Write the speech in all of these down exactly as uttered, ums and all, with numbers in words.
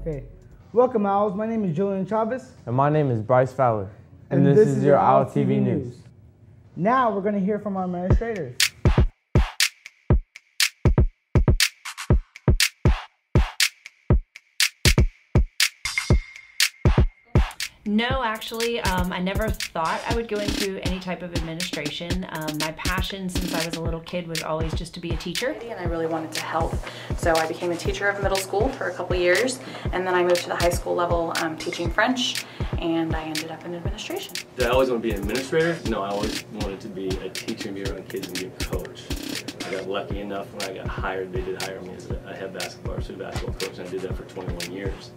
Okay. Welcome, Owls. My name is Julian Chavez. And my name is Bryce Fowler. And, and this, this is is your Owl Owl T V News. News. Now we're going to hear from our administrators. No, actually, um, I never thought I would go into any type of administration. Um, my passion since I was a little kid was always just to be a teacher. And I really wanted to help. So I became a teacher of middle school for a couple years, and then I moved to the high school level um, teaching French, and I ended up in administration. Did I always want to be an administrator? No, I always wanted to be a teacher and be around kids and be a coach. I got lucky enough when I got hired, they did hire me as a head basketball or student basketball coach, and I did that for twenty-one years.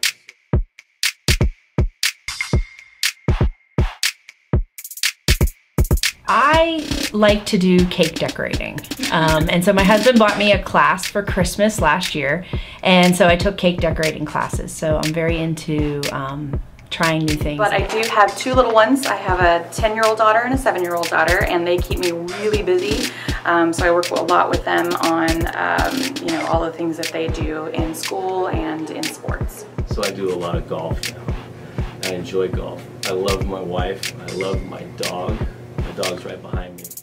I like to do cake decorating. Um, and so my husband bought me a class for Christmas last year. And so I took cake decorating classes. So I'm very into um, trying new things. But I do have two little ones. I have a ten-year-old daughter and a seven-year-old daughter, and they keep me really busy. Um, so I work a lot with them on, um, you know, all the things that they do in school and in sports. So I do a lot of golf now. I enjoy golf. I love my wife. I love my dog. My dog's right behind me.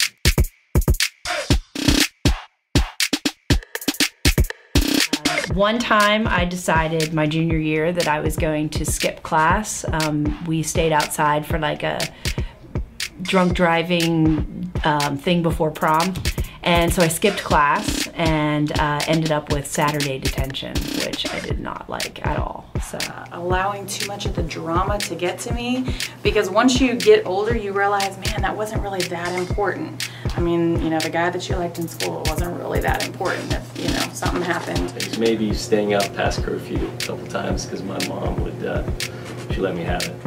Uh, one time I decided my junior year that I was going to skip class. Um, we stayed outside for like a drunk driving um, thing before prom. And so I skipped class and uh, ended up with Saturday detention, which I did not like at all. So uh, allowing too much of the drama to get to me, because once you get older, you realize, man, that wasn't really that important. I mean, you know, the guy that you liked in school wasn't really that important if, you know, something happened. Maybe staying out past curfew a couple times because my mom would, uh, she let me have it.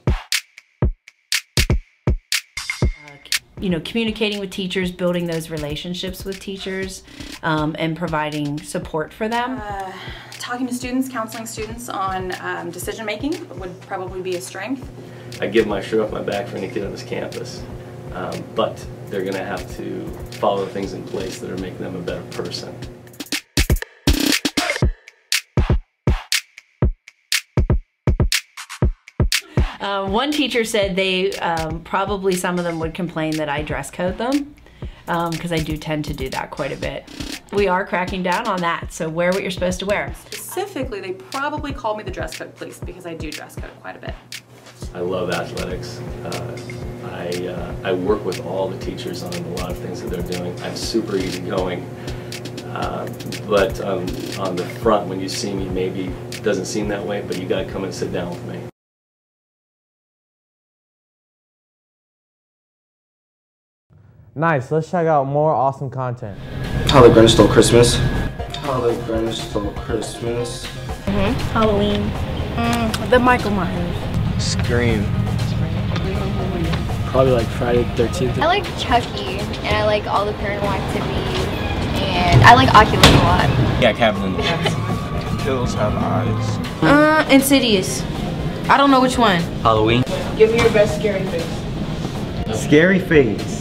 You know, communicating with teachers, building those relationships with teachers, um, and providing support for them. Uh, talking to students, counseling students on um, decision making would probably be a strength. I give my shirt off my back for any kid on this campus, um, but they're going to have to follow the things in place that are making them a better person. Uh, one teacher said they, um, probably some of them would complain that I dress code them, because um, I do tend to do that quite a bit. We are cracking down on that, so wear what you're supposed to wear. Specifically, they probably call me the dress code police because I do dress code quite a bit. I love athletics. Uh, I, uh, I work with all the teachers on a lot of things that they're doing. I'm super easygoing, uh, but um, on the front, when you see me, maybe it doesn't seem that way, but you got to come and sit down with me. Nice, let's check out more awesome content. How the Grinch Stole Christmas. How the Grinch Stole Christmas. Mm-hmm. Halloween. Mm, the Michael Myers. Scream. Probably like Friday the thirteenth. I like Chucky, and I like all the paranormal activity, and I like Oculus a lot. Yeah, Kevin. Hills Have Eyes. Uh, Insidious. I don't know which one. Halloween. Give me your best scary face. Scary face.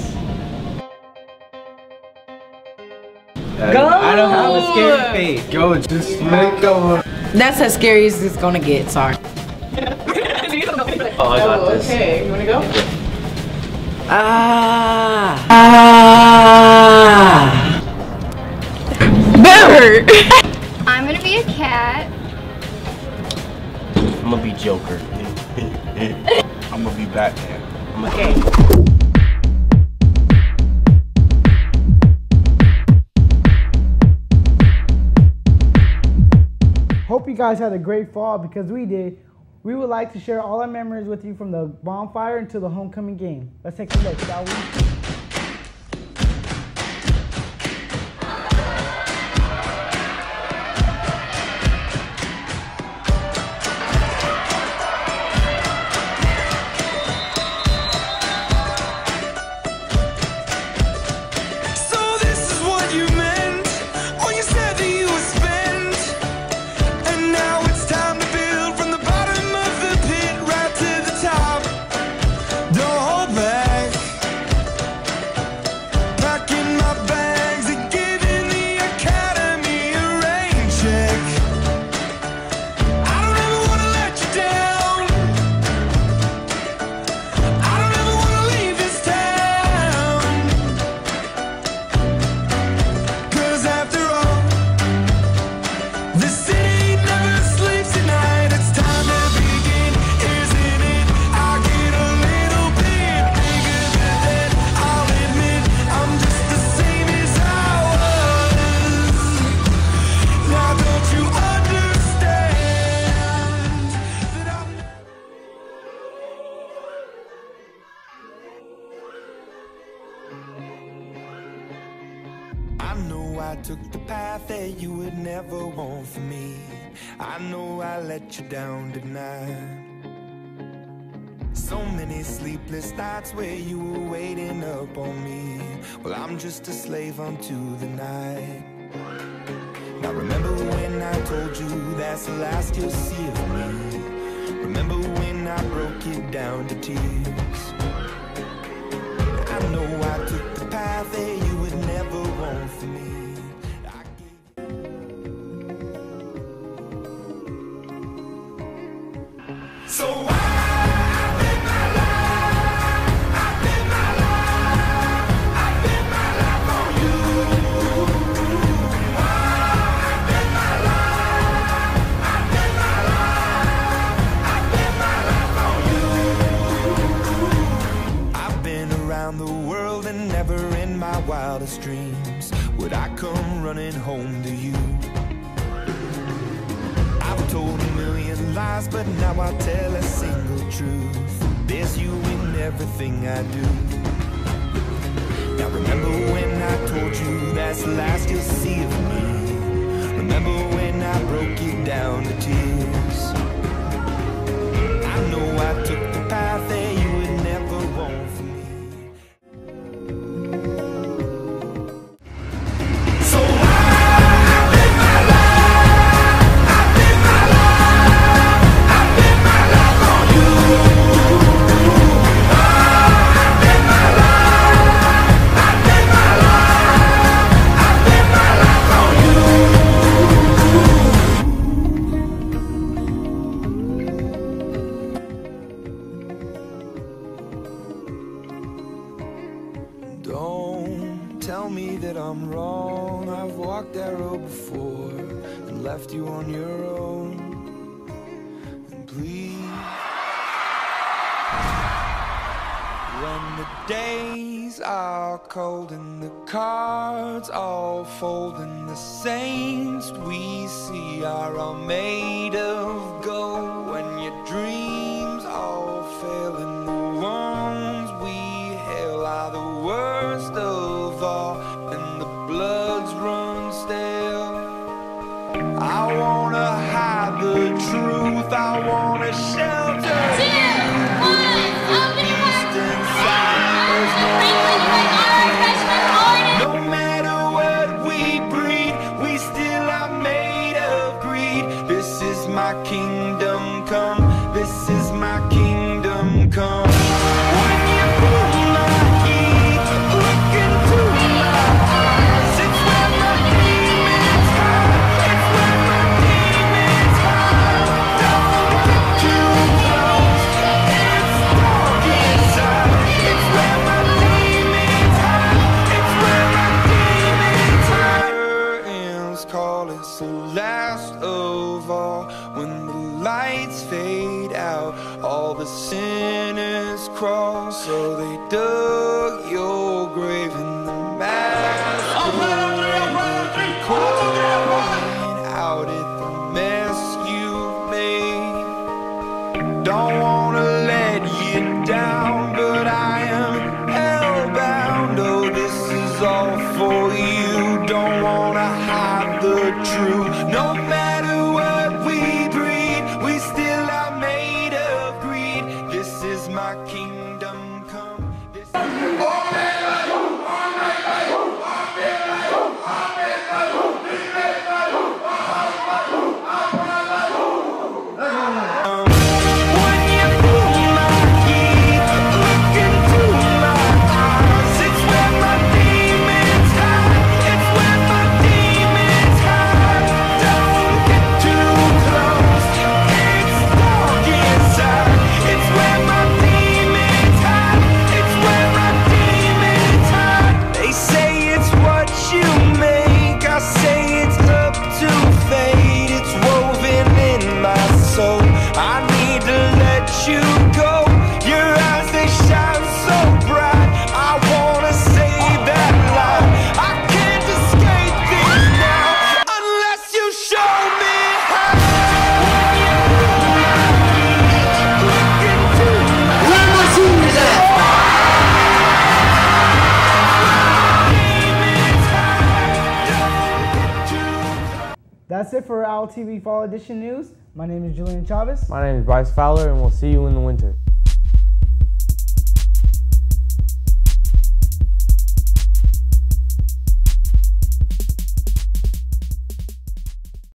Go! I don't have a scary face. Go, just make up. That's as scary as it's gonna get, sorry. Oh, I got oh, this. Okay, you wanna go? Ah! Ah! Bird! I'm gonna be a cat. I'm gonna be Joker. I'm gonna be Batman. Okay. Hope you guys had a great fall because we did. We would like to share all our memories with you from the bonfire until the homecoming game. Let's take a look, shall we? know I took the path that you would never want for me. I know I let you down tonight. So many sleepless nights where you were waiting up on me. Well, I'm just a slave unto the night. Now remember when I told you that's the last you'll see of me. Remember when I broke it down to tears. I know I took the path that you would never want for me. I gave... So I wildest dreams would I come running home to you. I've told a million lies, but now I'll tell a single truth. There's you in everything I do. Now remember when I told you that's the last you'll see of me. Remember when I broke you down to tears. I know I took the path that you would never want for me. Don't tell me that I'm wrong. I've walked that road before and left you on your own. And please, when the days are cold and the cards all fold and the saints we see are all made of gold, when your dreams all fail and the ones we hail are the worst of all, and the bloods run stale. I wanna hide the truth, I wanna shelter you. Beast inside, there's no no matter what we breed, we still are made of greed. This is my kingdom come, this is my kingdom come. When you pull my heat, look into my eyes, it's where my demons hide, it's where my demons hide. Don't get too close, it's dark inside, it's where my demons hide, it's where my demons hide. Curtains call, it's the last of all. When the lights fade out, all the sinners crawl. So they dug your grave in the masquerade, calling out at the mess you've made. Don't wanna let you down, but I am hellbound. Oh, this is all for you. Don't wanna hide the truth. No matter what we breed, we still are made of greed. This is my kingdom come. This is when you pull my heat, look into my eyes, it's where my demons hide, it's where my demons hide. Don't That's it for Owl T V Fall Edition News. My name is Julian Chavez. My name is Bryce Fowler, and we'll see you in the winter.